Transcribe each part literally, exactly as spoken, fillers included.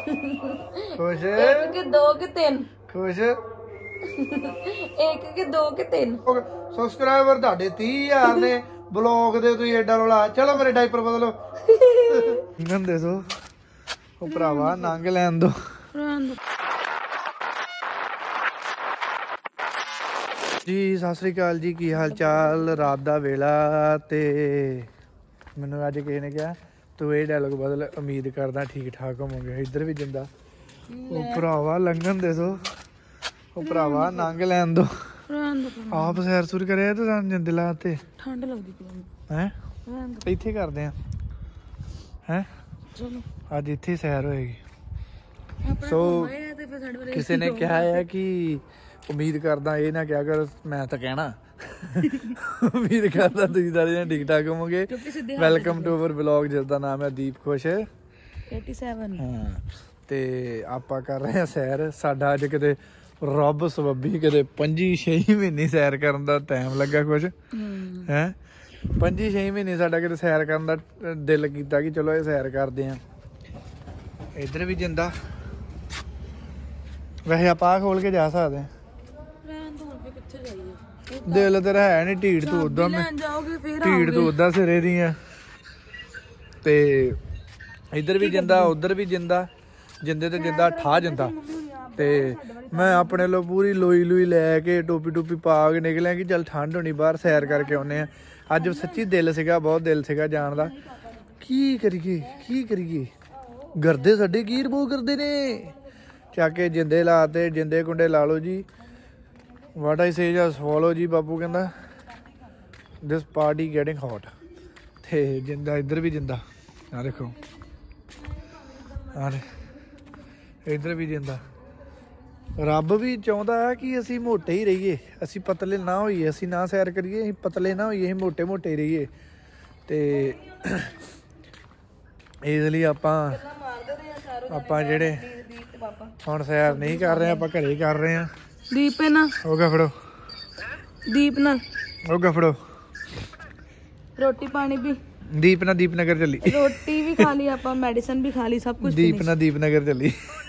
खुश एक के दो के तीन खुश एक के दो के तीन सबसक्राइबर ਤੁਹਾਡੇ तीह हज़ार ने ब्लॉग दे ਤੁਸੀਂ ਐਡਾ ਰੋਲਾ ਚਲੋ ਮੇਰੇ ਡਾਈਪਰ ਬਦਲੋ ਗੰਦੇ ਸੋ ਉਹ ਭਰਾਵਾ ਨੰਗ ਲੈਣ ਦੋ ਜੀ ਸਤਿ ਸ੍ਰੀ ਅਕਾਲ ਜੀ ਕੀ ਹਾਲ ਚਾਲ ਰਾਤ ਦਾ ਵੇਲਾ ਤੇ ਮੈਨੂੰ ਅੱਜ ਕਿਸੇ ਨੇ ਕਿਹਾ ਤੂੰ ਇਹ ਡਾਇਲੌਗ ਬਦਲ ਉਮੀਦ ਕਰਦਾ ਠੀਕ ਠਾਕ ਹੋਵਾਂਗੇ ਇੱਧਰ ਵੀ ਜਿੰਦਾ ਉਹ ਭਰਾਵਾ ਲੰਘਣ ਦੇ ਸੋ ਉਹ ਭਰਾਵਾ ਨੰਗ ਲੈਣ ਦੋ ਆਪ ਸੈਰ ਸੁਰ ਕਰਿਆ ਤੇ ਸਾਨੂੰ ਜਿੰਦੇ ਲਾਤੇ ਠੰਡ ਲੱਗਦੀ ਪਈ ਹੈ ਇੱਥੇ ਕਰਦੇ ਆ ਹੈ ਚਲੋ ਅੱਜ ਇੱਥੇ ਸੈਰ ਹੋਏਗੀ ਸੋ ਕਿਸੇ ਨੇ ਕਿਹਾ ਹੈ ਕਿ ਉਮੀਦ ਕਰਦਾ ਇਹ ਨਾ ਕਿਹਾ ਕਰ ਮੈਂ ਤਾਂ ਕਹਿਣਾ ਉਮੀਦ ਕਰਦਾ ਤੁਸੀਂ ਸਾਰੇ ਜਣੇ ਠੀਕ ਠਾਕ ਹੋਵੋਗੇ ਵੈਲਕਮ ਟੂ ਅਵਰ ਵਲੌਗ ਜਿਸ ਦਾ ਨਾਮ ਹੈ ਦੀਪ ਖੁਸ਼ ਸਤਾਸੀ ਹਾਂ ਤੇ ਆਪਾਂ ਕਰ ਰਹੇ ਹਾਂ ਸੈਰ ਸਾਡਾ ਅੱਜ ਕਿਤੇ ਰੱਬ ਸਬੱਬੀ ਕਿਤੇ ਪੰਜੀ ਛੇ ਮਹੀਨੇ ਸੈਰ ਕਰਨ ਦਾ ਟਾਈਮ ਲੱਗਾ ਕੁਛ ਹੈ ਪੰਜੀ ਛੇ ਮਹੀਨੇ ਸਾਡਾ ਕਿਤੇ ਸੈਰ ਕਰਨ ਦਾ ਦਿਲ ਕੀਤਾ ਕਿ ਚਲੋ ਇਹ ਸੈਰ ਕਰਦੇ ਆ ਇੱਧਰ ਵੀ ਜਿੰਦਾ ਵੈਸੇ ਆਪਾਂ ਖੋਲ ਕੇ ਜਾ ਸਕਦੇ ਆ ਦਿਲ ਤੇਰਾ ਹੈ ਨੀ ਢੀੜ ਤੂੰ ਉਦਾਂ ਢੀੜ ਤੂੰ ਉਦਾਂ ਸਿਰੇ ਦੀ ਆ ਤੇ ਇੱਧਰ ਵੀ ਜਿੰਦਾ ਉਧਰ ਵੀ ਜਿੰਦਾ ਜਿੰਦੇ ਤੇ ਜਿੰਦਾ ਠਾ ਜਾਂਦਾ ਤੇ ਮੈਂ ਆਪਣੇ ਲੋ ਪੂਰੀ ਲੋਈ ਲੂਈ ਲੈ ਕੇ ਟੋਪੀ ਟੋਪੀ ਪਾ ਕੇ ਨਿਕਲਿਆ ਕਿ ਚੱਲ ਠੰਡ ਹੋਣੀ ਬਾਹਰ ਸੈਰ ਕਰਕੇ ਆਉਨੇ ਆ ਅੱਜ ਸੱਚੀ ਦਿਲ ਸੀਗਾ ਬਹੁਤ ਦਿਲ ਸੀਗਾ ਜਾਣ ਦਾ ਕੀ ਕਰੀਏ ਕੀ ਕਰੀਏ ਗਰਦੇ ਸਾਡੇ ਕੀ ਰਬੋ ਕਰਦੇ ਨੇ ਚੱਕ ਕੇ ਜਿੰਦੇ ਲਾਤੇ ਜਿੰਦੇ ਕੁੰਡੇ ਲਾ ਲਓ ਜੀ ਵਾਟ ਆਈ ਸੇ ਜਸਟ ਫੋਲੋ ਜੀ ਬਾਪੂ ਕਹਿੰਦਾ ਦਿਸ ਪਾਰਟੀ ਗੈਟਿੰਗ ਹੌਟ ਤੇ ਜਿੰਦਾ ਇੱਧਰ ਵੀ ਜਿੰਦਾ ਆ ਦੇਖੋ ਆ ਇੱਧਰ ਵੀ ਜਿੰਦਾ ਰੱਬ ਵੀ ਚਾਹੁੰਦਾ ਹੈ ਕਿ ਅਸੀਂ ਮੋਟੇ ਹੀ ਰਹੀਏ ਅਸੀਂ ਪਤਲੇ ਨਾ ਹੋਈਏ ਅਸੀਂ ਨਾ ਸੈਰ ਕਰੀਏ ਅਸੀਂ ਪਤਲੇ ਨਾ ਹੋਈਏ ਅਸੀਂ ਮੋਟੇ ਮੋਟੇ ਰਹੀਏ ਤੇ ਇਸ ਲਈ ਆਪਾਂ ਆਪਾਂ ਜਿਹੜੇ ਹੁਣ ਸੈਰ ਨਹੀਂ ਕਰ ਰਹੇ ਆਪਾਂ ਘਰੇ ਕਰ ਰਹੇ ਹਾਂ ਦੀਪ ਨਾ ਹੋ ਗਿਆ ਫੜੋ ਦੀਪ ਨਾਲ ਹੋ ਗਿਆ ਫੜੋ ਰੋਟੀ ਪਾਣੀ ਵੀ ਦੀਪ ਨਾਲ ਦੀਪਨਗਰ ਚੱਲੀ ਰੋਟੀ ਵੀ ਖਾ ਲਈ ਆਪਾਂ ਮੈਡੀਸਨ ਵੀ ਖਾ ਲਈ ਸਭ ਕੁਝ ਦੀਪ ਨਾਲ ਦੀਪਨਗਰ ਚੱਲੀ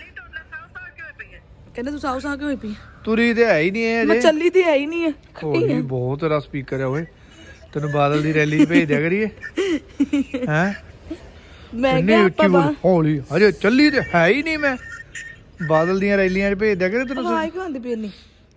ਕਹਿੰਦੇ ਤੂੰ ਸਾਉ ਸਾਹ ਕਿਉਂ ਹੋਈ ਪਈ ਤੁਰੀ ਤੇ ਹੈ ਹੀ ਨਹੀਂ ਇਹ ਮੈਂ ਚੱਲੀ ਤੇ ਹੈ ਹੀ ਨਹੀਂ ਹੈ ਹੋਲੀ ਬਹੁਤ ਤੇਰਾ ਸਪੀਕਰ ਹੈ ਓਏ ਤੈਨੂੰ ਬਾਦਲ ਦੀ ਰੈਲੀ ਭੇਜ ਦਿਆ ਕਰੀਏ ਹੈ ਮੈਂ ਕਿਹਾ ਆਪਾਂ ਹੋਲੀ ਅਜੇ ਚੱਲੀ ਤੇ ਹੈ ਹੀ ਨਹੀਂ ਮੈਂ ਬਾਦਲ ਦੀਆਂ ਰੈਲੀਆਂ 'ਚ ਭੇਜ ਦਿਆ ਕਰੇ ਤੈਨੂੰ ਆਵਾਜ਼ ਕਿਉਂ ਆਉਂਦੀ ਪਈ ਇੰਨੀ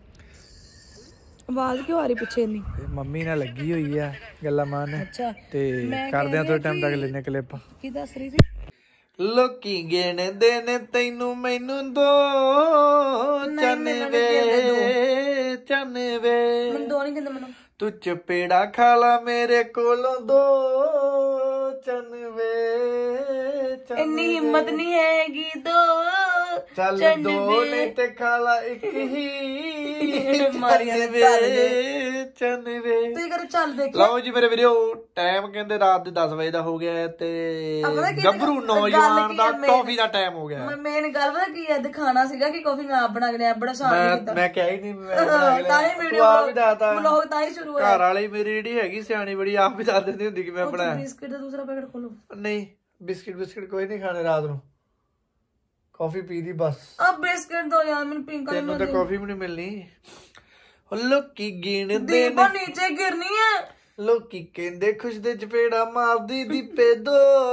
ਆਵਾਜ਼ ਕਿਉਂ ਆ ਰਹੀ ਪਿੱਛੇ ਇੰਨੀ ਮੰਮੀ ਨਾਲ ਲੱਗੀ ਹੋਈ ਆ ਗੱਲਾਂ ਮਾਰਨ ਅੱਛਾ ਤੇ ਕਰਦੇ ਆ ਥੋੜੇ ਟਾਈਮ ਤੱਕ ਲੈਣੇ ਕਲਿੱਪ ਕੀ ਦੱਸ ਰਹੀ ਸੀ ਲੋਕੀ ਗਿਣਦੇ ਨੇ ਤੈਨੂੰ ਮੈਨੂੰ ਦੋ ਚੰਨ ਵੇ ਚੰਨ ਵੇ ਮੈਨੂੰ ਦੋ ਨਹੀਂ ਕਹਿੰਦੇ ਮੈਨੂੰ ਤੂੰ ਚਪੇੜਾ ਖਾ ਲਾ ਮੇਰੇ ਕੋਲੋਂ ਦੋ ਚੰਨ ਵੇ ਇੰਨੀ ਹਿੰਮਤ ਨਹੀਂ ਹੈਗੀ ਦੋ ਚੱਲ ਦੋ ਨੇ ਤੇ ਖਾ ਲਾ ਇੱਕ ਹੀ ਮਾਰੀਆਂ ਵੇ ਚੰਨ ਵੇ ਤੁਸੀਂ ਕਰੋ ਚੱਲ ਦੇਖ ਲਓ ਜੀ ਮੇਰੇ ਵੀਰੋ ਟਾਈਮ ਕਹਿੰਦੇ ਰਾਤ ਦੇ ਦਸ ਵਜੇ ਦਾ ਹੋ ਗਿਆ ਤੇ ਗੱਭਰੂ ਨੌਜਵਾਨ ਦਾ ਕਾਫੀ ਦਾ ਟਾਈਮ ਹੋ ਗਿਆ ਮੇਨ ਗੱਲ ਪਤਾ ਕੀ ਹੈ ਦਿਖਾਣਾ ਸੀਗਾ ਕਿ ਕਾਫੀ ਮੈਂ ਆਪ ਬਣਾ ਕੇ ਲਿਆ ਬੜਾ ਸ਼ਾਨ ਕੀਤਾ ਮੈਂ ਕਿਹਾ ਹੀ ਨਹੀਂ ਮੈਂ ਬਣਾ ਕੇ ਲਿਆ ਤਾਂ ਹੀ ਵੀਡੀਓ ਵਲੌਗ ਤਾਂ ਹੀ ਸ਼ੁਰੂ ਹੋਇਆ ਘਰ ਵਾਲੀ ਮੇਰੀ ਜਿਹੜੀ ਹੈਗੀ ਸਿਆਣੀ ਬੜੀ ਆਪ ਹੀ ਦੱਸ ਦਿੰਦੀ ਹੁੰਦੀ ਕਿ ਮੈਂ ਬਣਾਇਆ ਬਿਸਕਿਟ ਦਾ ਦੂਸਰਾ ਪੈਕਟ ਖੋਲੋ ਨਹੀਂ ਬਿਸਕਿਟ ਬਿਸਕਿਟ ਕੋਈ ਨਹੀਂ ਖਾਣੇ ਰਾਤ ਨੂੰ ਕਾਫੀ ਪੀ ਦੀ ਬਸ ਆ ਬਿਸਕਿਟ ਦੋ ਯਾਰ ਮੈਨੂੰ ਪਿੰਕ ਕਲਰ ਤੈਨੂੰ ਤਾਂ ਕਾਫੀ ਵੀ ਨਹੀਂ ਮਿਲਣੀ ਲੋਕੀ ਗਿਣਦੇ ਦੀਪ ਨੀਚੇ ਗਿਰਨੀ ਹੈ ਲੋਕੀ ਕਹਿੰਦੇ ਖੁਸ਼ ਦੇ ਚਪੇੜਾ ਮਾਰਦੀ ਦੀਪੇ ਦੋ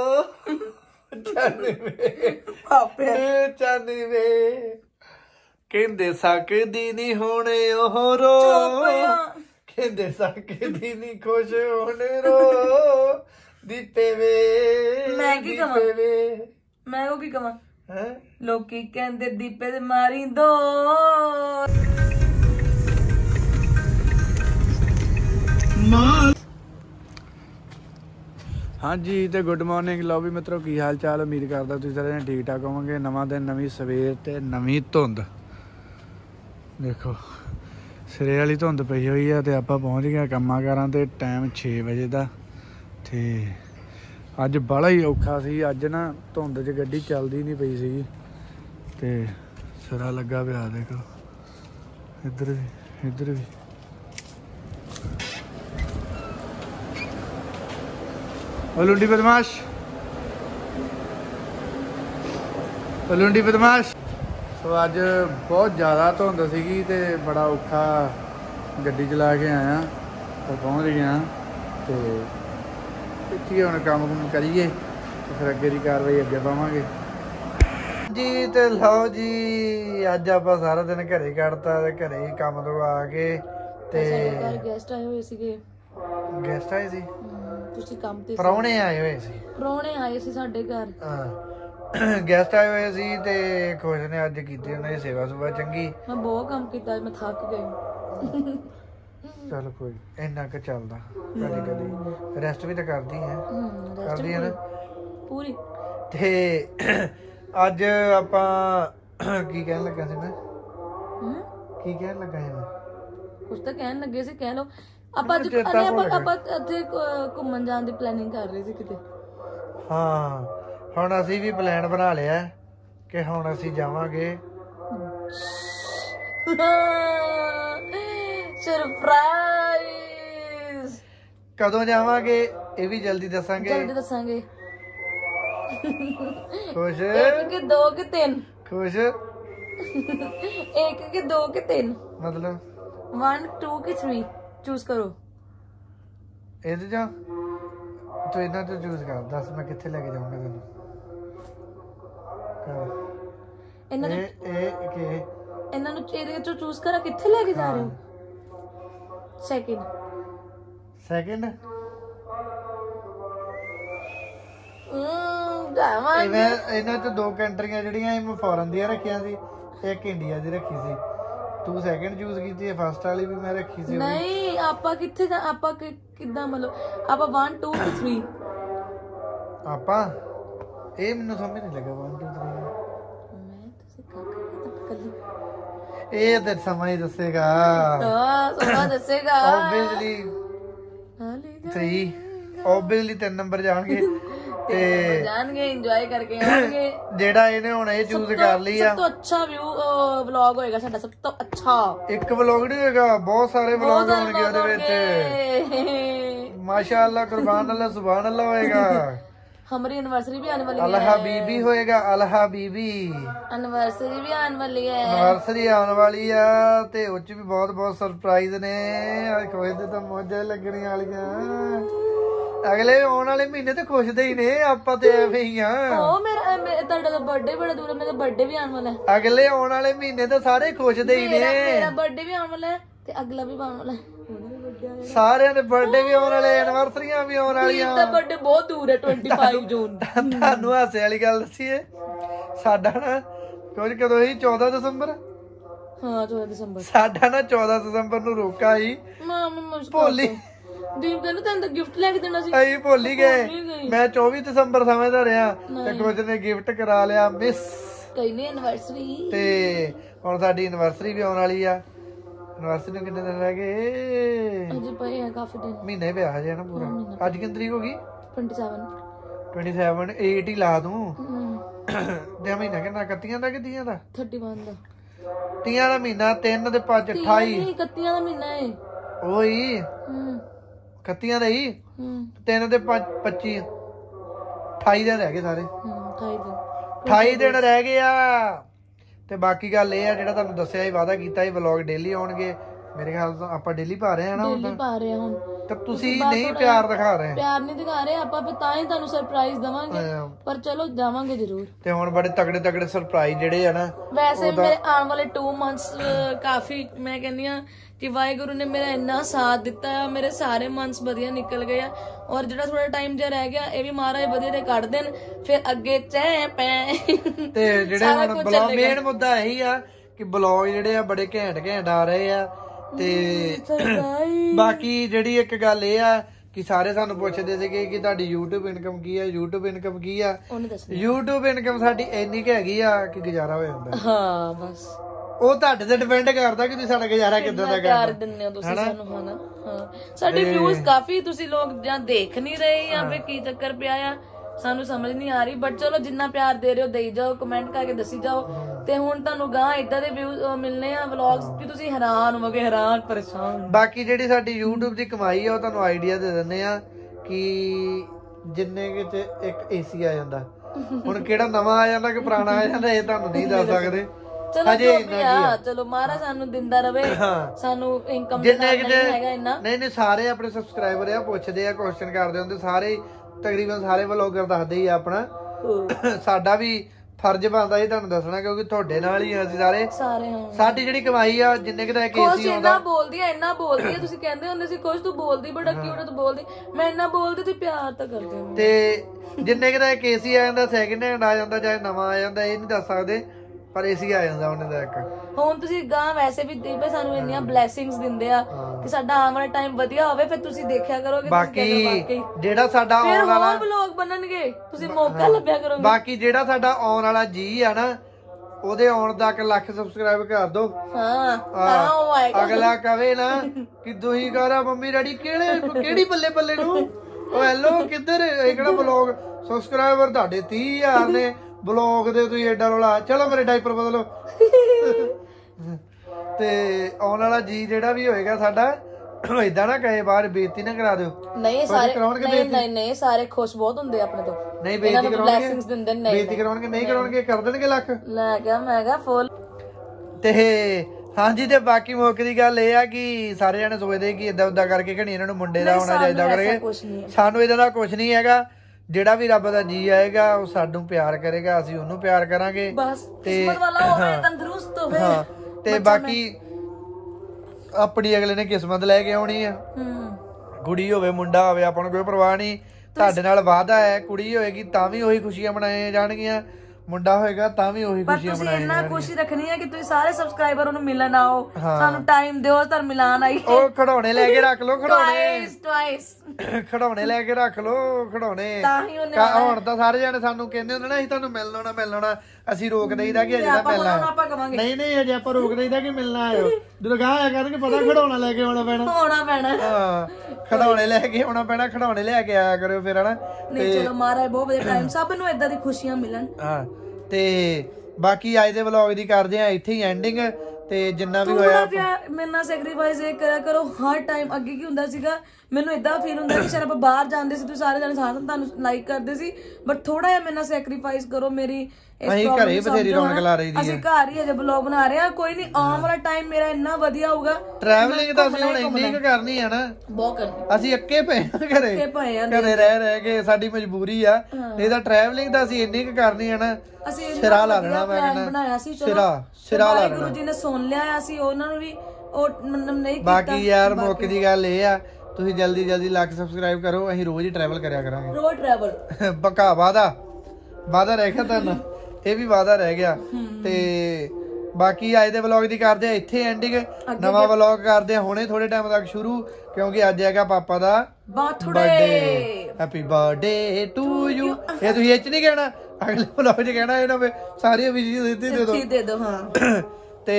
ਚਾਨਵੇ ਪਾਪੇ ਚਾਨਵੇ ਕਹਿੰਦੇ ਸਕਦੀ ਨਹੀਂ ਹੋਣੇ ਉਹ ਰੋ ਕਹਿੰਦੇ ਸਕਦੀ ਨਹੀਂ ਖੁਸ਼ ਹੋਣੇ ਰੋ ਦੀਪੇ ਵੇ ਮੈਂ ਕੀ ਕਵਾਂ ਮੈਂ ਉਹ ਕੀ ਕਵਾਂ ਹੈ ਲੋਕੀ ਕਹਿੰਦੇ ਦੀਪੇ ਦੇ ਮਾਰੀ ਦੋ ਹਾਂਜੀ ਤੇ ਗੁੱਡ ਮਾਰਨਿੰਗ ਲਓ ਵੀ ਮਿੱਤਰੋ ਕੀ ਹਾਲ ਚਾਲ ਉਮੀਦ ਕਰਦਾ ਤੁਸੀਂ ਸਾਰੇ ਠੀਕ ਠਾਕ ਹੋਵੋਗੇ ਨਵਾਂ ਦਿਨ ਨਵੀਂ ਸਵੇਰ ਤੇ ਨਵੀਂ ਧੁੰਦ ਦੇਖੋ ਸਿਰੇ ਵਾਲੀ ਧੁੰਦ ਪਈ ਹੋਈ ਆ ਤੇ ਆਪਾਂ ਪਹੁੰਚ ਗਏ ਕੰਮਾਂ ਕਾਰਾਂ ਤੇ ਟਾਈਮ ਛੇ ਵਜੇ ਦਾ ਤੇ ਅੱਜ ਬਾਹਲਾ ਹੀ ਔਖਾ ਸੀ ਅੱਜ ਨਾ ਧੁੰਦ 'ਚ ਗੱਡੀ ਚੱਲਦੀ ਨਹੀਂ ਪਈ ਸੀਗੀ ਤੇ ਸਿਰਾ ਲੱਗਾ ਪਿਆ ਦੇਖੋ ਇੱਧਰ ਵੀ ਇੱਧਰ ਵੀ ਉਹ ਲੁੰਡੀ ਬਦਮਾਸ਼ ਪਲੁੰਡੀ ਬਦਮਾਸ਼। ਸੋ ਅੱਜ ਬਹੁਤ ਜ਼ਿਆਦਾ ਧੁੰਦ ਸੀਗੀ ਤੇ ਬੜਾ ਔਖਾ ਗੱਡੀ ਚਲਾ ਕੇ ਆਇਆ ਪਰ ਪਹੁੰਚ ਗਿਆ ਤੇ ਇੱਥੇ ਹੁਣ ਕੰਮ ਕੁਮ ਕਰੀਏ ਤੇ ਫਿਰ ਅੱਗੇ ਦੀ ਕਾਰਵਾਈ ਅੱਗੇ ਪਾਵਾਂਗੇ ਜੀ। ਤੇ ਲਓ ਜੀ ਅੱਜ ਆਪਾਂ ਸਾਰਾ ਦਿਨ ਘਰੇ ਕੱਢਤਾ ਤੇ ਘਰੇ ਹੀ ਕੰਮ ਤੋਂ ਆ ਕੇ ਤੇ ਗੈਸਟ ਆਏ ਹੋਏ ਸੀਗੇ। ਗੈਸਟ ਆਏ ਸੀ? ਤੁਸੀਂ ਕੰਮ ਤੇ? ਪ੍ਰਾਹੁਣੇ ਆਏ ਹੋਏ ਸੀ। ਪ੍ਰਾਹੁਣੇ ਆਏ ਸੀ ਸਾਡੇ ਘਰ। ਹਾਂ ਗੈਸਟ ਆਏ ਹੋਏ ਸੀ ਤੇ ਖੁਸ਼ ਨੇ ਅੱਜ ਕੀਤੀ ਉਹਨਾਂ ਦੀ ਸੇਵਾ ਸੁਭਾ ਚੰਗੀ। ਮੈਂ ਬਹੁਤ ਕੰਮ ਕੀਤਾ, ਮੈਂ ਥੱਕ ਗਈ। ਚੱਲ ਕੋਈ ਇੰਨਾ ਕੁ ਚੱਲਦਾ, ਕਦੀ ਕਦੀ ਰੈਸਟ ਵੀ ਤਾਂ ਕਰਦੀ ਹੈ ਕਰਦੀ ਹੈ ਨਾ ਪੂਰੀ। ਤੇ ਅੱਜ ਆਪਾਂ ਕੀ ਕਹਿਣ ਲੱਗਾ ਸੀ ਮੈਂ ਕੀ ਕਹਿਣ ਲੱਗਾ ਸੀ ਮੈਂ ਕੁਛ ਤਾਂ ਕਹਿਣ ਲੱਗੇ ਸੀ, ਕਹਿ ਲਓ। ਆਪਾਂ ਅੱਜ ਆਪਾਂ ਆਪਾਂ ਇੱਥੇ ਘੁੰਮਣ ਜਾਣ ਦੀ ਪਲੈਨਿੰਗ ਕਰ ਰਹੇ ਸੀ ਕਿਤੇ। ਹਾਂ ਹੁਣ ਅਸੀਂ ਵੀ ਪਲਾਨ ਬਣਾ ਲਿਆ ਕਿ ਹੁਣ ਅਸੀਂ ਜਾਵਾਂਗੇ ਸਰਪ੍ਰਾਈਜ਼। ਕਦੋਂ ਜਾਵਾਂਗੇ ਇਹ ਵੀ ਜਲਦੀ ਦੱਸਾਂਗੇ ਜਲਦੀ ਦੱਸਾਂਗੇ। ਖੁਸ਼? ਇੱਕ ਕਿ ਦੋ ਕਿ ਤਿੰਨ? ਖੁਸ਼? ਇੱਕ ਕਿ ਦੋ ਕਿ ਤਿੰਨ? ਮਤਲਬ वन टू कि थ्री चूज करो। ਇਹਦੇ ਜਾਂ ਤੂੰ ਇਹਨਾਂ ਤੋਂ ਚੂਜ਼ ਕਰ, ਦੱਸ ਮੈਂ ਕਿੱਥੇ ਲੈ ਕੇ ਜਾਊਂਗਾ ਤੈਨੂੰ। ਇਹਨਾਂ ਇਹ ਇਹ ਕਿ ਇਹਨਾਂ ਨੂੰ ਇਹਦੇ ਚੋਂ ਚੂਜ਼ ਕਰਾ ਕਿੱਥੇ ਲੈ ਕੇ ਜਾ ਰਹੇ ਹੋ? ਸੈਕਿੰਡ ਸੈਕਿੰਡ ਹਮ ਜਾਵਾਂਗੇ। ਇਹਨਾਂ ਚ ਦੋ ਕੰਟਰੀਆਂ ਜਿਹੜੀਆਂ ਮੈਂ ਫੋਰਨ ਦੀਆਂ ਰੱਖੀਆਂ ਸੀ, ਇੱਕ ਇੰਡੀਆ ਦੀ ਰੱਖੀ ਸੀ। ਤੂੰ ਸੈਕਿੰਡ ਚੂਜ਼ ਕੀਤੀ ਹੈ, ਫਸਟ ਵਾਲੀ ਵੀ ਮੈਂ ਰੱਖੀ ਸੀ। ਨਹੀਂ ਆਪਾਂ ਕਿੱਥੇ ਆਪਾਂ ਕਿੱਦਾਂ ਮਤਲਬ ਆਪਾਂ वन टू कि थ्री? ਆਪਾਂ ਇਹ ਮੈਨੂੰ ਸਮਝ ਨਹੀਂ ਲੱਗਾ वन टू थ्री। ਮੈਂ ਤੁਸੀਂ ਕਾਕਾ ਕੱਲੀ ਇਹ ਤੇ ਸਮਾਂ ਹੀ ਦੱਸੇਗਾ। ਹਾਂ ਸਮਾਂ ਦੱਸੇਗਾ। ਆਬਵੀਅਸਲੀ ਥ्री ਆਬਵੀਅਸਲੀ ਤਿੰਨ ਨੰਬਰ ਜਾਣਗੇ ਤੇ ਜਾਣਗੇ, ਇੰਜੋਏ ਕਰਕੇ ਆਣਗੇ। ਜਿਹੜਾ ਇਹਨੇ ਹੁਣ ਇਹ ਚੂਜ਼ ਕਰ ਲਈ ਆ, ਸਭ ਤੋਂ ਅੱਛਾ ਵਿਊ ਵਲੌਗ ਹੋਏਗਾ ਸਾਡਾ, ਸਭ ਤੋਂ ਅੱਛਾ। ਇੱਕ ਵਲੌਗ ਨਹੀਂ ਹੋਏਗਾ, ਬਹੁਤ ਸਾਰੇ ਵਲੌਗ ਹੋਣਗੇ ਉਹਦੇ ਵਿੱਚ। ਮਾਸ਼ਾਅੱਲਾ, ਕੁਰਬਾਨ ਅੱਲਾ, ਸੁਭਾਨ ਅੱਲਾ ਹੋਏਗਾ। हमारी एनिवर्सरी भी आने वाली है। अल हबीबी होएगा, अल हबीबी एनिवर्सरी भी आने वाली है। एनिवर्सरी आने वाली है ते उच भी बहुत बहुत सरप्राइज ने। आज कोई ते तो मौजां लगने वालियां। अगले आने वाले महीने ते खुश दे ही ने, आपां ते एवें ही आ। ओ मेरा ਤੁਹਾਡਾ ਤਾਂ ਬਰਥਡੇ ਬੜਾ ਦੂਰ ਹੈ, ਮੇਰਾ ਬਰਥਡੇ ਵੀ ਆਉਣ ਵਾਲਾ ਹੈ। ਅਗਲੇ ਆਉਣ ਵਾਲੇ ਮਹੀਨੇ ਤਾਂ ਸਾਰੇ ਖੁਸ਼ ਦੇ ਹੀ ਨੇ। ਮੇਰਾ ਬਰਥਡੇ ਵੀ ਆਉਣ ਵਾਲਾ ਹੈ ਤੇ ਅਗਲਾ ਵੀ ਆਉਣ ਵਾਲਾ ਹੈ। ਸਾਰਿਆਂ ਦੇ ਬਰਥਡੇ ਵੀ ਆਉਣ ਵਾਲੇ, ਐਨਵਰਸਰੀਆਂ ਵੀ ਆਉਣ ਵਾਲੀਆਂ। ਤਾਂ ਬਰਥਡੇ ਬਹੁਤ ਦੂਰ ਹੈ, ਪੱਚੀ ਜੂਨ। ਤੁਹਾਨੂੰ ਹਾਸੇ ਵਾਲੀ ਗੱਲ ਦੱਸੀਏ, ਸਾਡਾ ਨਾ ਕੁਝ ਕਦੋਂ ਸੀ ਚੌਦਾਂ ਦਸੰਬਰ। ਹਾਂ ਚੌਦਾਂ ਦਸੰਬਰ ਸਾਡਾ ਨਾ ਚੌਦਾਂ ਦਸੰਬਰ ਨੂੰ ਰੋਕਾ ਸੀ। ਭੋਲੀ ਦੀਪ ਕਹਿੰਦਾ ਤੈਨੂੰ ਗਿਫਟ ਲੈ ਕੇ ਦੇਣਾ ਸੀ, ਅਸੀਂ ਭੁੱਲ ਹੀ ਗਏ। ਮੈਂ ਚੌਵੀ ਦਸੰਬਰ ਸਮਝਦਾ ਰਿਹਾ ਤੇ ਕੁਝ ਨੇ ਗਿਫਟ ਕਰਾ ਲਿਆ ਮਿਸ। ਕਈ ਨੇ ਐਨਵਰਸਰੀ ਤੇ ਹੁਣ ਸਾਡੀ ਐਨਵਰਸਰੀ ਵੀ ਆਉਣ ਵਾਲੀ ਆ। ਐਨਵਰਸਰੀ ਨੂੰ ਕਿੰਨੇ ਦਿਨ ਰਹਿ ਗਏ? ਅਜੇ ਪਏ ਆ ਕਾਫੀ ਦਿਨ, ਮਹੀਨੇ ਪਿਆ ਹਜੇ ਨਾ ਪੂਰਾ। ਅੱਜ ਕਿੰਨੀ ਤਰੀਕ ਹੋ ਗਈ? ਸੱਤਾਈ ਸੱਤਾਈ ਅੱਠ ਹੀ ਲਾ ਤੂੰ। ਤੇ ਮਹੀਨਾ ਕਿੰਨਾ? ਇਕੱਤੀਆਂ ਦਾ ਕਿ ਤੀਆਂ ਦਾ? ਇਕੱਤੀ ਦਾ। ਤੀਆਂ ਦਾ ਮਹੀਨਾ, ਤਿੰਨ ਦੇ ਪੰਜ ਅਠਾਈ। ਇਕੱਤੀਆਂ ਦਾ ਮਹੀਨਾ ਏ ਉਹੀ। ਇਕੱਤੀਆਂ ਦਾ ਹੀ, ਤਿੰਨ ਦੇ ਪੰਜ ਪੱਚੀ, ਅਠਾਈ ਦਿਨ ਰਹਿ ਗਏ ਸਾਰੇ। ਅਠਾਈ ਦਿਨ ਰਹਿ ਗਏ ਆ। ਤੇ ਬਾਕੀ ਗੱਲ ਇਹ ਆ, ਜਿਹੜਾ ਤੁਹਾਨੂੰ ਦੱਸਿਆ ਸੀ, ਵਾਅਦਾ ਕੀਤਾ ਸੀ ਵਲੌਗ ਡੇਲੀ ਆਉਣਗੇ। ਮੇਰੇ ਖਿਆਲ ਤੋਂ ਆਪਾਂ ਡੇਲੀ ਪਾ ਰਹੇ ਆ ਨਾ ਹੁਣ। ਡੇਲੀ ਪਾ ਰਹੇ ਆ ਹੁਣ। ਤੇ ਤੁਸੀਂ ਨਹੀਂ ਪਿਆਰ ਦਿਖਾ ਰਹੇ। ਪਿਆਰ ਨਹੀਂ ਦਿਖਾ ਰਹੇ ਆਪਾਂ, ਫਿਰ ਤਾਂ ਹੀ ਤੁਹਾਨੂੰ ਸਰਪ੍ਰਾਈਜ਼ ਦਵਾਂਗੇ। ਪਰ ਚਲੋ ਜਾਵਾਂਗੇ ਜ਼ਰੂਰ। ਤੇ ਹੁਣ ਬੜੇ ਤਗੜੇ ਤਗੜੇ ਸਰਪ੍ਰਾਈਜ਼ ਜਿਹੜੇ ਆ ਨਾ। ਵੈਸੇ ਮੇਰੇ ਆਉਣ ਵਾਲੇ ਟੂ ਮੰਥਸ ਕਾਫੀ, ਮੈਂ ਕਹਿੰਦੀ ਆ ਕਿ ਵਾਹਿਗੁਰੂ ਨੇ ਮੇਰਾ ਇੰਨਾ ਸਾਥ ਦਿੱਤਾ ਆ, ਮੇਰੇ ਸਾਰੇ ਮੰਥਸ ਵਧੀਆ ਨਿਕਲ ਗਏ ਆ। ਔਰ ਜਿਹੜਾ ਥੋੜਾ ਟਾਈਮ ਜਿਹਾ ਰਹਿ ਗਿਆ, ਇਹ ਵੀ ਮਹਾਰਾਜ ਵਧੀਆ ਦੇ ਕੱਢ ਦੇਣ, ਫਿਰ ਅੱਗੇ ਚੈ ਪੈ। ਤੇ ਜਿਹੜੇ ਹੁਣ ਬਲੌਗ, ਮੇਨ ਮੁੱਦਾ ਇਹੀ ਆ ਕਿ ਬਲੌਗ ਜਿਹੜੇ ਆ ਬੜੇ ਘੈਂਟ ਘੈਂਟ ਆ ਰਹੇ ਆ। ਤੇ ਬਾਕੀ ਜਿਹੜੀ ਇੱਕ ਗੱਲ ਇਹ ਆ ਕਿ ਸਾਰੇ ਸਾਨੂੰ ਪੁੱਛਦੇ ਸੀਗੇ ਕਿ ਤੁਹਾਡੀ YouTube ਇਨਕਮ ਕੀ ਆ, YouTube ਇਨਕਮ ਕੀ ਆ। YouTube ਇਨਕਮ ਸਾਡੀ ਇੰਨੀ ਕੁ ਹੈਗੀ ਆ ਕਿ ਗੁਜ਼ਾਰਾ ਹੋ ਜਾਂਦਾ। ਹਾਂ ਬਸ ਉਹ ਤੁਹਾਡੇ ਤੇ ਡਿਪੈਂਡ ਕਰਦਾ ਕਿ ਤੁਸੀਂ ਸਾਡਾ ਗੁਜ਼ਾਰਾ ਕਿੱਦਾਂ ਦਾ ਕਰਦੇ ਹੋ ਤੁਸੀਂ ਸਾਨੂੰ, ਹਨਾ। ਹਾਂ ਸਾਡੇ ਵਿਊਜ਼ ਕਾਫੀ ਤੁਸੀਂ ਲੋਕ ਜਾਂ ਦੇਖ ਨਹੀਂ ਰਹੇ ਜਾਂ ਫਿਰ ਕੀ ਚੱਕਰ ਪਿਆ ਆ, ਸਾਨੂੰ ਸਮਝ ਨਹੀਂ ਆ ਰਹੀ। ਬਟ ਚਲੋ ਜਿੰਨਾ ਪਿਆਰ ਦੇ ਰਹੇ ਹੋ ਦੇਈ ਜਾਓ, ਕਮੈਂਟ ਕਰਕੇ ਦੱਸੀ ਜਾਓ। ਤੇ ਹੁਣ ਤੁਹਾਨੂੰ ਗਾਂ ਏਦਾਂ ਦੇ ਵਿਊਜ਼ ਮਿਲਨੇ ਆ ਵਲੌਗਸ ਕਿ ਤੁਸੀਂ ਹੈਰਾਨ ਹੋਵੋਗੇ, ਹੈਰਾਨ ਪਰੇਸ਼ਾਨ। ਬਾਕੀ ਜਿਹੜੀ ਸਾਡੀ YouTube ਦੀ ਕਮਾਈ ਆ ਉਹ ਤੁਹਾਨੂੰ ਆਈਡੀਆ ਦੇ ਦਿੰਦੇ ਆ ਕਿ ਜਿੰਨੇ ਕਿ ਇੱਕ ਏਸੀ ਆ ਜਾਂਦਾ ਹੁਣ ਕਿਹੜਾ ਨਵਾਂ ਆ ਜਾਂਦਾ ਕਿ ਪੁਰਾਣਾ ਆ ਜਾਂਦਾ ਇਹ ਤੁਹਾਨੂੰ ਨਹੀਂ ਦੱਸ ਸਕਦੇ। ਚਲੋ ਜੋ ਵੀ ਆ, ਚਲੋ ਮਹਾਰਾਜ ਸਾਨੂੰ ਦਿੰਦਾ ਰਵੇ, ਸਾਨੂੰ ਇਨਕਮ ਦਾ ਨਹੀਂ ਹੈਗਾ ਇੰਨਾ। ਨਹੀਂ ਨਹੀਂ ਸਾਰੇ ਆਪਣੇ ਸਬਸਕ੍ਰਾਈਬਰ ਆ ਪੁੱਛਦੇ ਆ, ਕੁਐਸਚਨ ਕਰਦੇ ਹੁੰਦੇ ਸਾਰੇ, ਤਕਰੀਬਨ ਸਾਰੇ ਵਲੋਗਰ ਦੱਸਦੇ ਹੀ ਆ ਆਪਣਾ। ਸਾਡਾ ਵੀ ਫਰਜ਼ ਬਣਦਾ ਜੀ ਤੁਹਾਨੂੰ ਦੱਸਣਾ, ਕਿਉਂਕਿ ਤੁਹਾਡੇ ਨਾਲ ਹੀ ਅਸੀਂ ਸਾਰੇ ਸਾਰੇ ਹਾਂ। ਸਾਡੀ ਜਿਹੜੀ ਕਮਾਈ ਆ ਜਿੰਨੇ ਕਿਦਾ ਕੇਸੀ ਆਉਂਦਾ। ਇੰਨਾ ਬੋਲਦੀ ਆ, ਇੰਨਾ ਬੋਲਦੀ ਆ, ਤੁਸੀਂ ਕਹਿੰਦੇ ਹੁੰਦੇ ਸੀ ਕੁਝ ਤੂੰ ਬੋਲਦੀ ਬੜਾ ਕਿਊਟ ਤੂੰ ਬੋਲਦੀ, ਮੈਂ ਇੰਨਾ ਬੋਲਦੀ ਤੇ ਪਿਆਰ ਤਾਂ ਕਰਦੇ ਹੋ। ਤੇ ਜਿੰਨੇ ਕਿਦਾ ਕੇਸੀ ਆ ਜਾਂਦਾ, ਸੈਕਿੰਡ ਹੈਂਡ ਆ ਜਾਂਦਾ, ਚਾਹੇ ਨਵਾਂ ਆ ਜਾਂਦਾ, ਇਹ ਨਹੀਂ ਦੱਸ ਸਕਦੇ, ਪਰ ਏਸੀ ਆ ਜਾਂਦਾ ਉਹਨੇ ਦਾ ਇੱਕ। ਹੁਣ ਤੁਸੀਂ ਗਾਂ ਵੈਸੇ ਵੀ ਦੀਪੇ ਸਾਨੂੰ ਇੰਨੀਆਂ ਬਲੇਸਿੰਗਸ ਦਿੰਦੇ ਆ ਕਿ ਸਾਡਾ ਆਉਣ ਵਾਲਾ ਟਾਈਮ ਵਧੀਆ ਹੋਵੇ, ਫਿਰ ਤੁਸੀਂ ਦੇਖਿਆ ਕਰੋਗੇ। ਬਾਕੀ ਜਿਹੜਾ ਸਾਡਾ ਆਉਣ ਵਾਲਾ ਵਲੌਗ ਬਣਨਗੇ, ਤੁਸੀਂ ਮੌਕਾ ਲੱਭਿਆ ਕਰੋਗੇ। ਬਾਕੀ ਜਿਹੜਾ ਸਾਡਾ ਆਉਣ ਵਾਲਾ ਜੀ ਆ ਨਾ, ਉਹਦੇ ਆਉਣ ਤੱਕ ਲੱਖ ਸਬਸਕ੍ਰਾਈਬ ਕਰ ਦੋ। ਹਾਂ ਤਾਂ ਉਹ ਆਏਗਾ। ਅਗਲਾ ਕਵੇ ਨਾ ਕਿ ਤੁਸੀਂ ਕਰਾ ਮੰਮੀ ਡੈਡੀ ਕਿਹੜੇ ਕਿਹੜੀ ਬੱਲੇ ਬੱਲੇ ਨੂੰ, ਉਹ ਹੈਲੋ ਕਿੱਧਰ ਇਹ ਕਿਹੜਾ ਵਲੌਗ, ਸਬਸਕ੍ਰਾਈਬਰ ਤੁਹਾਡੇ ਤੀਹ ਹਜ਼ਾਰ ਨੇ, ਬਲੌਗ ਦੇ ਤੁਸੀਂ ਏਡਾ ਰੌਲਾ। ਚਲੋ ਮੇਰੇ ਡਾਈਪਰ ਬਦਲੋ। ਤੇ ਆਉਣ ਵਾਲਾ ਜੀ ਜਿਹੜਾ ਵੀ ਹੋਏਗਾ ਸਾਡਾ, ਏਦਾਂ ਨਾ ਕਹੇ ਬਾਹਰ ਬੇਇੱਜ਼ਤੀ ਨਾ ਕਰਾ ਦਿਓ। ਨਹੀਂ ਸਾਰੇ ਨਹੀਂ ਨਹੀਂ ਨਹੀਂ ਸਾਰੇ ਖੁਸ਼ ਬਹੁਤ ਹੁੰਦੇ ਆਪਣੇ ਤੋਂ। ਨਹੀਂ ਬੇਇੱਜ਼ਤੀ ਕਰਾਉਣਗੇ, ਬੇਇੱਜ਼ਤੀ ਕਰਾਉਣਗੇ ਨਹੀਂ ਕਰਾਉਣਗੇ, ਕਰ ਦੇਣਗੇ ਲੱਖ। ਲੈ ਗਿਆ ਮੈਂ ਕਿਹਾ ਫੁੱਲ। ਤੇ ਹਾਂਜੀ, ਤੇ ਬਾਕੀ ਮੁੱਖ ਦੀ ਗੱਲ ਇਹ ਆ ਕਿ ਸਾਰੇ ਜਣੇ ਸੋਚਦੇ ਕਿ ਏਦਾਂ ਓਦਾਂ ਕਰਕੇ ਘਣੀ ਇਹਨਾਂ ਨੂੰ ਮੁੰਡੇ ਦਾ ਹੋਣਾ ਚਾਹੀਦਾ ਕਰਕੇ। ਸਾਨੂੰ ਇਹਦਾ ਦਾ ਕੁਛ ਨਹੀਂ ਹੈਗਾ। ਜਿਹੜਾ ਵੀ ਰੱਬ ਦਾ ਜੀ ਆਏਗਾ ਉਹ ਸਾਨੂੰ ਪਿਆਰ ਕਰੇਗਾ, ਅਸੀਂ ਉਹਨੂੰ ਪਿਆਰ ਕਰਾਂਗੇ। ਤੇ ਤੰਦਰੁਸਤ ਹੋਵੇ। ਹਾਂ ਤੇ ਬਾਕੀ ਆਪਣੀ ਅਗਲੇ ਨੇ ਕਿਸਮਤ ਲੈ ਕੇ ਆਉਣੀ ਆ। ਕੁੜੀ ਹੋਵੇ ਮੁੰਡਾ ਹੋਵੇ ਆਪਾਂ ਨੂੰ ਕੋਈ ਪਰਵਾਹ ਨਹੀਂ। ਤੁਹਾਡੇ ਨਾਲ ਵਾਅਦਾ ਹੈ, ਕੁੜੀ ਹੋਏਗੀ ਤਾਂ ਵੀ ਉਹੀ ਖੁਸ਼ੀਆਂ ਮਨਾਈਆਂ ਜਾਣਗੀਆਂ, ਮੁੰਡਾ ਹੋਏਗਾ ਤਾਂ ਵੀ ਉਹੀ ਖੁਸ਼ੀਆਂ ਮਨਾਈਆਂ ਜਾਣਗੀਆਂ। ਇੰਨਾ ਖੁਸ਼ੀ ਰੱਖਣੀ ਹੈ ਕਿ ਤੁਸੀਂ ਸਾਰੇ ਸਬਸਕ੍ਰਾਈਬਰ ਉਹਨੂੰ ਮਿਲਣ ਆਓ, ਸਾਨੂੰ ਟਾਈਮ ਦਿਓ, ਤਾਂ ਮਿਲਾਨ ਆਈ। ਉਹ ਖਿਡੌਣੇ ਲੈ ਕੇ ਰੱਖ ਲਓ, ਖਿਡੌਣੇ ਟਵਾਈਸ ਖਿਡੌਣੇ ਲੈ ਕੇ ਰੱਖ ਲਓ, ਖਿਡੌਣੇ। ਹੁਣ ਤਾਂ ਸਾਰੇ ਜਾਣੇ ਸਾਨੂੰ ਕਹਿੰਦੇ ਹੁੰਦੇ ਨਾ ਅਸੀਂ ਤੁਹਾਨੂੰ ਮਿਲਣਾ ਨਾ ਮਿਲਣਾ, ਅਸੀਂ ਰੋਕ ਦਈਦਾ ਕਿ ਅਜੇ ਤਾਂ ਮਿਲਣਾ ਨਹੀਂ ਨਹੀਂ ਅਜੇ ਆਪਾਂ ਰੋਕ ਦਈਦਾ ਕਿ ਮਿਲਣਾ ਆਇਓ। ਜਦੋਂ ਗਾਹ ਆਇਆ ਕਰਨਗੇ ਪਤਾ ਖਿਡੌਣਾ ਲੈ ਕੇ ਆਉਣਾ ਪੈਣਾ, ਆਉਣਾ ਪੈਣਾ। ਹਾਂ ਖਿਡੌਣੇ ਲੈ ਕੇ ਆਉਣਾ ਪੈਣਾ, ਖਿਡੌਣੇ ਲੈ ਕੇ ਆਇਆ ਕਰਿਓ ਫਿਰ ਹਨਾ। ਨਹੀਂ ਚਲੋ ਮਹਾਰਾਜ ਬਹੁਤ ਵਧੀਆ ਟਾਈਮ ਸਭ ਨੂੰ ਏਦਾਂ ਦੀ ਖੁਸ਼ੀਆਂ ਮਿਲਣ। ਹਾਂ ਤੇ ਬਾਕੀ ਅੱਜ ਦੇ ਵਲੌਗ ਦੀ ਕਰਦੇ ਆ ਇੱਥੇ ਹੀ ਐਂਡਿੰਗ। ਤੇ ਜਿੰਨਾ ਵੀ ਹੋਇਆ ਮੇਰੇ ਨਾਲ ਸੈਕਰੀਫਾਈਸ ਇਹ ਕਰਿਆ ਕਰੋ ਹਰ ਟਾਈਮ। ਅੱਗੇ ਕੀ ਹੁੰਦਾ ਸੀਗਾ, ਮੈਨੂੰ ਏਦਾਂ ਫੀਲ ਹੁੰਦਾ ਕਿ ਸ਼ਾਇਦ ਆਪਾਂ ਬਾਹਰ ਜਾਂਦੇ ਸੀ, ਤੁਸੀਂ ਸਾਰੇ ਜਣੇ ਸਾਥ ਤੁਹਾਨੂੰ ਲਾਈਕ ਕਰਦੇ ਸੀ, ਬਟ ਥੋੜਾ ਜਿਹਾ ਮੇਰੇ ਨਾਲ ਸੈਕਰੀਫਾਈਸ ਕਰੋ। ਮੇਰੀ ਅਸੀਂ ਘਰੇ ਬਥੇਰੀ ਰੌਣਕ ਲਾ ਰਹੀ ਦੀ, ਅਸੀਂ ਘਰ ਹੀ ਅਜੇ ਵਲੌਗ ਬਣਾ ਰਹੇ ਆ। ਕੋਈ ਨਹੀਂ ਆਉਣ ਵਾਲਾ ਟਾਈਮ ਮੇਰਾ ਇੰਨਾ ਵਧੀਆ ਹੋਊਗਾ। ਟਰੈਵਲਿੰਗ ਤਾਂ ਅਸੀਂ ਹੁਣ ਇੰਨੀ ਕੁ ਕਰਨੀ ਆ ਨਾ, ਬਹੁਤ ਕਰਨੀ। ਅਸੀਂ ਅੱਕੇ ਪਏ ਘਰੇ ਘਰੇ ਰਹਿ ਰਹਿ ਕੇ, ਸਾਡੀ ਮਜਬੂਰੀ ਆ। ਨਹੀਂ ਤਾਂ ਟਰੈਵਲਿੰਗ ਤਾਂ ਅਸੀਂ ਇੰਨੀ ਕੁ ਕਰਨੀ ਆ ਨਾ, ਅਸੀਂ ਸਿਰਾ ਲਾ ਲੈਣਾ। ਮੈਂ ਬਣਾਇਆ ਸੀ ਸਿਰਾ ਸਿਰਾ ਲਾ ਲੈਣਾ। ਗੁਰੂ ਜੀ ਨੇ ਸੁਣ ਲਿਆ, ਅਸੀਂ ਉਹਨਾਂ ਨੂੰ ਵੀ ਉਹ ਮਤਲਬ ਨਹੀਂ ਕੀਤਾ। ਬਾਕੀ ਯਾਰ ਮੁੱਖ ਦੀ ਗੱਲ ਇਹ ਆ, ਤੁਸੀਂ ਜਲਦੀ ਜਲਦੀ ਲੱਖ ਸਬਸਕ੍ਰਾਈਬ ਕਰੋ, ਅਸੀਂ ਰੋਜ਼ ਹੀ ਟਰੈਵਲ ਕਰਿਆ ਕਰਾਂਗੇ। ਰੋਜ਼ ਟਰੈਵਲ ਪੱਕਾ ਵਾਦਾ ਵਾਦਾ ਰਹਿ ਗਿਆ ਤੁਹਾਨੂੰ, ਇਹ ਵੀ ਵਾਦਾ ਰਹਿ ਗਿਆ। ਤੇ ਬਾਕੀ ਅੱਜ ਦੇ ਵਲੌਗ ਦੀ ਕਰਦੇ ਆ ਇੱਥੇ ਐਂਡਿੰਗ। ਨਵਾਂ ਵਲੌਗ ਕਰਦੇ ਆ ਹੁਣੇ ਥੋੜੇ ਟਾਈਮ ਤੱਕ ਸ਼ੁਰੂ, ਕਿਉਂਕਿ ਅੱਜ ਹੈਗਾ ਪਾਪਾ ਦਾ birthday. Happy birthday to you. ਇਹ ਤੁਸੀਂ ਇਹ ਚ ਨਹੀਂ ਕਹਿਣਾ, ਅਗਲੇ ਵਲੌਗ ਚ ਕਹਿਣਾ। ਇਹਨਾਂ ਵਿੱਚ ਸਾਰੀਆਂ ਵਿਸ਼ੇਸ਼ ਦਿੱਤੀ ਦੇ ਦੋ ਦੇ ਦੋ। ਹਾਂ ਤੇ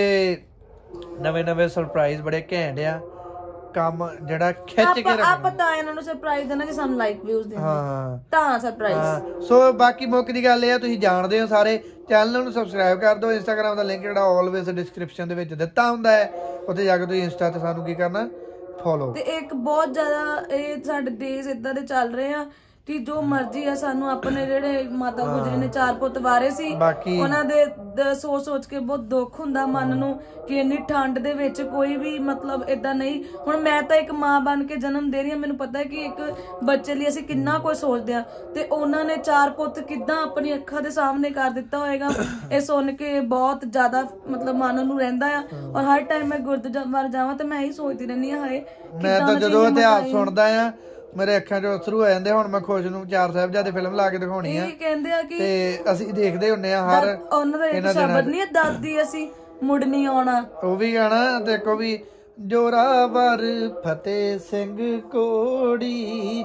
ਨਵੇਂ ਨਵੇਂ ਸਰਪ੍ਰਾਈਜ਼ ਬੜੇ ਘੈਂਟ ਆ, ਕੰਮ ਜਿਹੜਾ ਖਿੱਚ ਕੇ ਰੱਖਣਾ। ਆਪਾਂ ਤਾਂ ਇਹਨਾਂ ਨੂੰ ਸਰਪ੍ਰਾਈਜ਼ ਦੇਣਾ ਜੇ ਸਾਨੂੰ ਲਾਈਕ ਵਿਊਜ਼ ਦੇਣ। ਹਾਂ ਤਾਂ ਸਰਪ੍ਰਾਈਜ਼। ਸੋ ਬਾਕੀ ਮੁੱਕ ਦੀ ਗੱਲ ਇਹ ਆ, ਤੁਸੀਂ ਜਾਣਦੇ ਹੋ ਸਾਰੇ, ਚੈਨਲ ਨੂੰ ਸਬਸਕ੍ਰਾਈਬ ਕਰ ਦਿਓ। ਇੰਸਟਾਗ੍ਰਾਮ ਦਾ ਲਿੰਕ ਜਿਹੜਾ ਆਲਵੇਜ਼ ਡਿਸਕ੍ਰਿਪਸ਼ਨ ਦੇ ਵਿੱਚ ਦਿੱਤਾ ਹੁੰਦਾ ਹੈ, ਉੱਥੇ ਜਾ ਕੇ ਤੁਸੀਂ ਇੰਸਟਾ ਤੇ ਸਾਨੂੰ ਕੀ ਕਰਨਾ, ਫੋਲੋ। ਤੇ ਇੱਕ ਬਹੁਤ ਜ਼ਿਆਦਾ ਇਹ ਸਾਡੇ ਦੇਸ਼ ਇਦਾਂ ਦੇ ਚੱਲ ਰਹੇ ਆ ਕਿ ਜੋ ਮਰਜ਼ੀ ਆ ਸਾਨੂੰ ਆਪਣੇ ਜਿਹੜੇ ਮਾਤਾ ਗੁਜਰੀ ਨੇ ਚਾਰ ਪੁੱਤ ਵਾਰੇ ਸੀ, ਉਹਨਾਂ ਦੇ ਸੋਚ ਸੋਚ ਕੇ ਬਹੁਤ ਦੁੱਖ ਹੁੰਦਾ ਮਨ ਨੂੰ ਕਿ ਇੰਨੀ ਠੰਡ ਦੇ ਵਿੱਚ ਕੋਈ ਵੀ ਮਤਲਬ ਏਦਾਂ ਨਹੀਂ। ਹੁਣ ਮੈਂ ਤਾਂ ਇੱਕ ਮਾਂ ਬਣ ਕੇ ਜਨਮ ਦੇ ਰਹੀ ਹਾਂ, ਮੈਨੂੰ ਪਤਾ ਹੈ ਕਿ ਇੱਕ ਬੱਚੇ ਲਈ ਅਸੀਂ ਕਿੰਨਾ ਕੁਝ ਸੋਚਦੇ ਹਾਂ, ਤੇ ਉਹਨਾਂ ਨੇ ਚਾਰ ਪੁੱਤ ਕਿੱਦਾਂ ਆਪਣੀ ਅੱਖਾਂ ਦੇ ਸਾਹਮਣੇ ਕਰ ਦਿੱਤਾ ਹੋਏਗਾ। ਇਹ ਸੁਣ ਕੇ ਬਹੁਤ ਜ਼ਿਆਦਾ ਮਤਲਬ ਮਨ ਨੂੰ ਰਹਿੰਦਾ ਆ। ਔਰ ਹਰ ਟਾਈਮ ਮੈਂ ਗੁਰਦੁਆਰੇ ਜਾਵਾਂ ਤੇ ਮੈਂ ਇਹੀ ਸੋਚਦੀ ਰਹਿੰਦੀ ਹਾਂ, ਹਾਏ ਮੈਂ ਤਾਂ ਜਦੋਂ ਇਤਿਹਾਸ ਸੁਣਦਾ ਆ ਮੇਰੇ ਅੱਖਾਂ ਚੋਂ ਅਥਰੂ ਆ ਜਾਂਦੇ। ਹੁਣ ਮੈਂ ਖੁਸ਼ ਨੂੰ ਚਾਰ ਸਾਹਿਬਜ਼ਾਦੇ ਫਿਲਮ ਲਾ ਕੇ ਦਿਖਾਉਣੀ ਆ, ਕਹਿੰਦੇ ਆ ਕਿ ਤੇ ਅਸੀਂ ਦੇਖਦੇ ਹੁੰਨੇ ਆ ਹਰ ਉਹਨਾਂ ਦਾ ਇੱਕ ਸ਼ਬਦ ਨਹੀਂ ਦਾਦੀ ਅਸੀਂ ਮੁੜ ਨਹੀਂ ਆਉਣਾ, ਉਹ ਵੀ ਗਾਣਾ। ਤੇ ਕੋ ਵੀ ਜੋਰਾਵਰ ਫਤਿਹ ਸਿੰਘ ਕੋੜੀ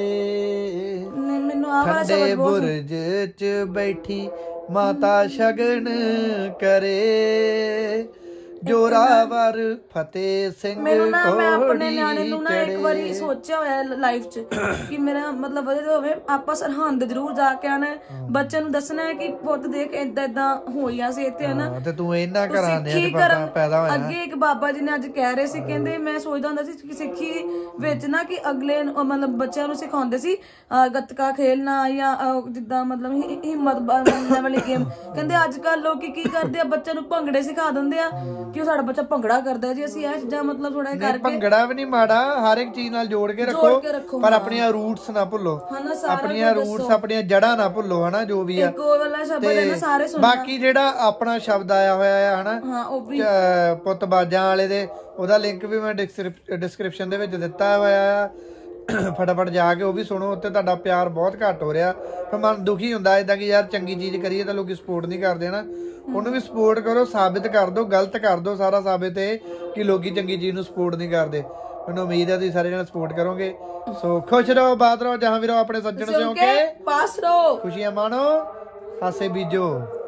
ਚੜੇ, ਮੈਨੂੰ ਆਵਾਜ਼ ਠੰਡੇ ਬੁਰਜ ਚ ਬੈਠੀ ਮਾਤਾ ਸ਼ਗਨ ਕਰੇ, ਜੋਰਾਵਰ ਫਤਿਹ ਸਿੰਘ ਮੈਨੂੰ ਨਾ ਮੈਂ ਆਪਣੇ ਨਿਆਣੇ ਨੂੰ ਨਾ ਇੱਕ ਵਾਰੀ ਸੋਚਿਆ ਹੋਇਆ ਲਾਈਫ 'ਚ ਕਿ ਮੇਰਾ ਮਤਲਬ ਵਧੀਆ ਹੋਵੇ, ਆਪਾਂ ਸਰਹੰਦ ਜ਼ਰੂਰ ਜਾ ਕੇ ਆਣਾ, ਬੱਚੇ ਨੂੰ ਦੱਸਣਾ ਹੈ ਕਿ ਪੁੱਤ ਦੇਖ ਏਦਾਂ ਏਦਾਂ ਹੋਈਆਂ ਸੀ ਇੱਥੇ ਹਨਾ, ਤੇ ਤੂੰ ਇਹਨਾਂ ਘਰਾਂ ਦੇ ਪੈਦਾ ਹੋਇਆ। ਅੱਗੇ ਇੱਕ ਬਾਬਾ ਜੀ ਨੇ ਅੱਜ ਕਹਿ ਰਹੇ ਸੀ, ਕਹਿੰਦੇ ਮੈਂ ਸੋਚਦਾ ਹੁੰਦਾ ਸੀ ਕਿ ਸਿੱਖੀ ਵਿੱਚ ਨਾ ਕਿ ਅਗਲੇ ਮਤਲਬ ਬੱਚਿਆਂ ਨੂੰ ਸਿਖਾਉਂਦੇ ਸੀ ਗੱਤਕਾ ਖੇਲਣਾ ਜਾਂ ਜਿੱਦਾਂ ਮਤਲਬ ਹਿੰਮਤ ਵਾਲੀ ਗੇਮ। ਕਹਿੰਦੇ ਅੱਜ ਕੱਲ ਲੋਕ ਕੀ ਕਰਦੇ ਆ, ਬੱਚਿਆਂ ਨੂੰ ਭੰਗੜੇ ਸਿਖਾ ਦਿੰਦੇ ਆ ਕਿ ਉਹ ਸਾਡਾ ਬੱਚਾ ਭੰਗੜਾ ਕਰਦਾ ਜੀ, ਅਸੀਂ ਇਹ ਚੀਜ਼ਾਂ ਮਤਲਬ ਥੋੜਾ ਕਰਕੇ। ਭੰਗੜਾ ਵੀ ਨਹੀਂ ਮਾੜਾ, ਹਰ ਇੱਕ ਚੀਜ਼ ਨਾਲ ਜੋੜ ਕੇ ਰੱਖੋ, ਪਰ ਆਪਣੀਆਂ ਰੂਟਸ ਨਾ ਭੁੱਲੋ, ਆਪਣੀਆਂ ਰੂਟਸ ਆਪਣੀਆਂ ਜੜ੍ਹਾਂ ਨਾ ਭੁੱਲੋ ਹਨਾ, ਜੋ ਵੀ ਆ। ਬਾਕੀ ਜਿਹੜਾ ਆਪਣਾ ਸ਼ਬਦ ਆਇਆ ਹੋਇਆ ਆ ਹਨਾ ਪੁੱਤ ਬਾਜਾਂ ਵਾਲੇ ਦੇ, ਉਹਦਾ ਲਿੰਕ ਵੀ ਮੈਂ ਡਿਸਕ੍ਰਿਪਸ਼ਨ ਦੇ ਵਿੱਚ ਦਿੱਤਾ ਹੋਇਆ ਆ, ਫਟਾਫਟ ਜਾ ਕੇ ਉਹ ਵੀ ਸੁਣੋ। ਉੱਤੇ ਤੁਹਾਡਾ ਪਿਆਰ ਬਹੁਤ ਘੱਟ ਹੋ ਰਿਹਾ, ਫਿਰ ਮਨ ਦੁਖੀ ਹੁੰਦਾ ਏਦਾਂ ਕਿ ਯਾਰ ਚੰਗੀ ਚੀਜ਼ ਕਰੀਏ ਤਾਂ ਲੋਕੀ ਸਪੋਰਟ ਨਹੀਂ ਕਰਦੇ ਨਾ, ਉਹਨੂੰ ਵੀ ਸਪੋਰਟ ਕਰੋ, ਸਾਬਿਤ ਕਰ ਦਿਓ, ਗਲਤ ਕਰ ਦਿਓ, ਸਾਰਾ ਸਾਬਿਤ ਹੈ ਕਿ ਲੋਕੀ ਚੰਗੀ ਚੀਜ਼ ਨੂੰ ਸਪੋਰਟ ਨਹੀਂ ਕਰਦੇ। ਮੈਨੂੰ ਉਮੀਦ ਹੈ ਤੁਸੀਂ ਸਾਰੇ ਜਣੇ ਸਪੋਰਟ ਕਰੋਗੇ। ਸੋ ਖੁਸ਼ ਰਹੋ, ਬਾਤ ਰਹੋ, ਜਹਾਂ ਵੀ ਰਹੋ, ਆਪਣੇ ਸੱਜਣ ਸਿਓ ਕੇ ਪਾਸ ਰਹੋ, ਖੁਸ਼ੀਆਂ ਮਾਣੋ, ਹਾਸੇ ਬੀਜੋ।